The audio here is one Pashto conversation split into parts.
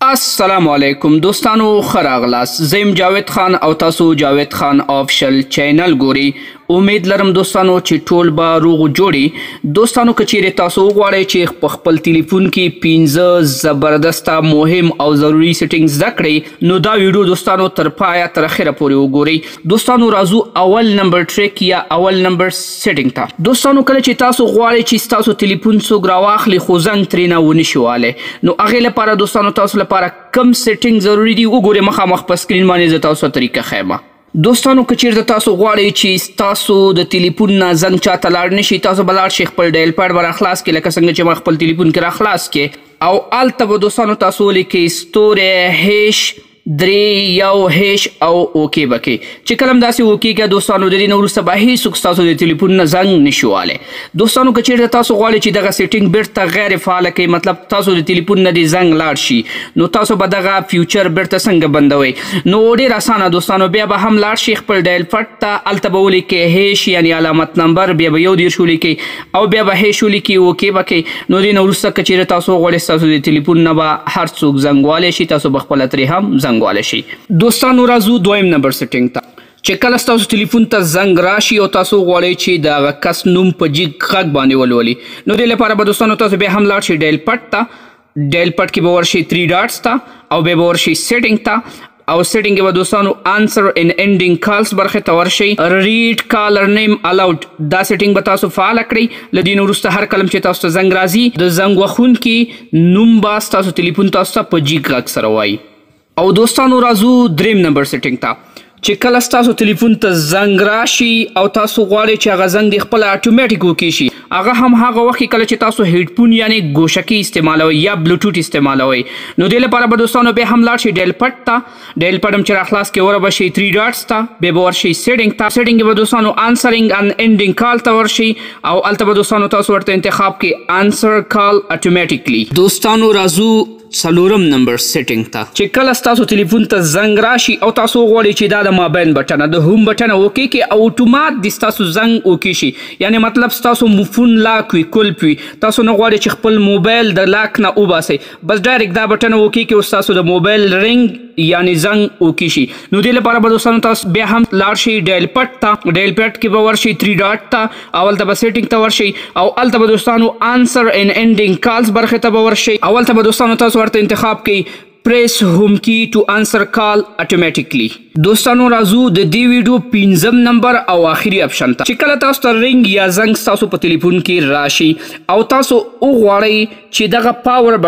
السلام علیکم دوستانو خراغلاس زیم جاوید خان او تاسو جاوید خان آفیشل چینل ګوري. امید لرم دوستانو چې ټول به روغ جوړي. دوستانو که چیرې تاسو وغواړئ چې په خپل تلیفون کې 15 زبردسته مهم او ضروري سیټینګ زده کړئ نو دا ویډیو دوستانو تر پایه تر اخره پورې وګورئ. دوستانو راځو اول نمبر ټریک یا اول نمبر سیټینګ ته. دوستانو کله چې تاسو غواړئ چې ستاسو تلیفون څوک راواخلي خو زنګ ترېنه ونشي والی نو هغې لپاره دوستانو تاسو لپاره کم سیټینګ ضروري دي وګورئ مخامخ په سکرین باندې زه تاسو طریقه ښیم. دوستانو که چیرته تاسو غواړئ چې ستاسو د تلیفون نه زنګ چاته لاړ نشي تاسو به لاړ شئ خپل ډایل پیډ به راخلاص کړئ لکه څنګه چې ما خپل تلیفون کې راخلاص کړئ او هلته به دوستانو تاسو ولیکئ ستوری هیش 3 1 هیش او اوکې به کړئ چې کله هم داسې وکړئ دوستانو د دې نه وروسته به هیڅوک ستاسو د تلیفون نه زنګ نشي والی. دوستانو که چیرته تاسو غواړئ چې دغه سیټینګ بیرته غیر فعاله کړئ مطلب تاسو د تلیفون نه دې زنګ لاړ شي نو تاسو به دغه فیوچر بیرته څنګه بندوئ نو ډېر اسانه دوستانو بیا به هم لاړ شئ خپل ډایل پټ ته هلته به ولیکئ هیش یعنې علامت نمبر بیا به 1 ولیکئ او بیا به هیش ولیکئ اوکې به کړئ نو دې نه وروسته که چیرې تاسو وغواړئ ستاسو د تلیفون نه به هر څوک زنګ والی شي تاسو به خپله ترې هم زنګ والی شي. دوستانو راځو دویم نمبر سیټینګ ته چې کله ستاسو تلیفون ته زنګ راشي او تاسو غواړئ چې د هغه کس نوم په جګ غږ باندې ولولي نو دې لپاره به دوستانو تاسو بیا هم لاړ شئ ډایل پټ ته. ډایل پټ کې به ورشئ 3 ډاټس ته او بیا به ورشئ سیټینګ ته او سیټینګ کې به دوستانو آنسر ان اینډینګ کالز برخې ته ورشئ. ریډ کالر نیم الاؤډ دا سیټینګ به تاسو فعاله کړئ. له دې نه وروسته هر کله چې تاسو ته زنګ راځي د زنګ وهونکي نوم به ستاسو تلیفون تاسو ته په جګ غږ سره وایي. او دوستانو راځو دریم نمبر سیټینګ ته چې کله ستاسو تلیفون ته زنګ راشي او تاسو غواړئ چې هغه زنګ دې خپله اټومیټیک وکړی شي هغه هم هغه وخت کې کله چې تاسو هیډفون یعنې ګوشکي استعمالوئ یا بلوټوت استعمالوئ نو دې لپاره به دوستانو بیا هم لاړ شئ ډایل پټ ته. ډایل پټ هم چې راخلاص کړئ ور به شئ 3 ډاټس ته بیا به ورشئ سیټینګ ته. سیټینګ کې به دوستانو آنسرینګ ان اینډینګ کال ته ورشئ او هلته به دوستانو تاسو ورته انتخاب کړئ آنسر کال اټومیټیکلی. دوستانو راځو څلورم نمبر سیټینګ ته چې کله ستاسو تلیفون ته زنګ راشي او تاسو غواړئ چې دا د مابین بټنه د هوم بټنه اوکې کې او اتومات د ستاسو زنګ اوکې شي یعنې مطلب ستاسو فون لاک وي کلپ وي تاسو نه غواړئ چې خپل موبایل د لاک نه وباسئ بس ډایرکټ دا بټنه اوکې کې او ستاسو د موبایل رنګ یعنې زنګ اوکې شي نو دې لپاره به دوستانو تاسو بیا هم لاړ شئ ډایل پټ ته. ډایل پټ کې به ورشئ 3 ډاټ ته او هلته به سیټینګ ته ورشئ او هلته به دوستانو آنسر ان اینډینګ کالز برخې ته به ورشئ او هلته به دوستانو تاسو ورته انتخاب کړئ پریس ہوم کی ټو آنسر کال اټومیټیکلی. دوستانو راځو د دې ویډیو 5م نمبر او آخري اپشن ته چې کله تاسو ته رنګ یا زنګ ستاسو په تلیفون کې راشي او تاسو وغواړئ چې دغه پاور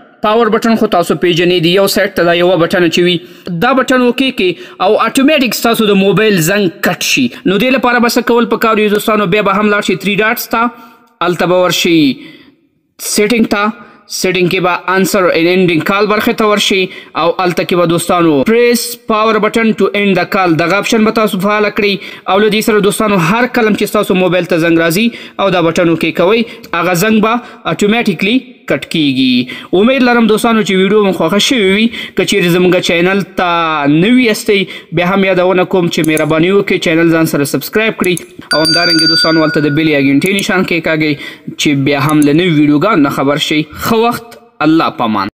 بټن خو تاسو پیژنئ د یو سایډ ته دا یوه بټنه چې وي دا بټن اوکې کې او اټومیټیک ستاسو د موبایل زنګ کټ شي نو دې لپاره به څه کول پکار وي دوستانو بیا به هم لاړ شئ 3 ډاټس ته هلته به ورشئ سیټینګ ته. سیټینګ کې به آنسر ان اینډینګ کال برخې ته ورشئ او هلته کې به دوستانو پریس پاور بټن ټو اینډ د کال دغه اپشن به تاسو فعاله کړئ او له دې سره دوستانو هر کله چې ستاسو موبایل ته زنګ راځي او دا بټن اوکې کوئ هغه زنګ به اټومیټیکلی کټ کیږي. امید لرم دوستانو چې ویډیو مو خوښه شوې وي که چیرې زموږ چینل ته نوي یاستئ بیا هم یادونه کوم چې مهرباني وکړئ چینل ځان سره سبسکرایب کړئ او همدارنګې دوستانو هلته د بیل یا ګنټې نشان کېکاږئ چې بیا هم له نوي ویډیوګانو نه خبر شئ. ښه وخت الله پامان.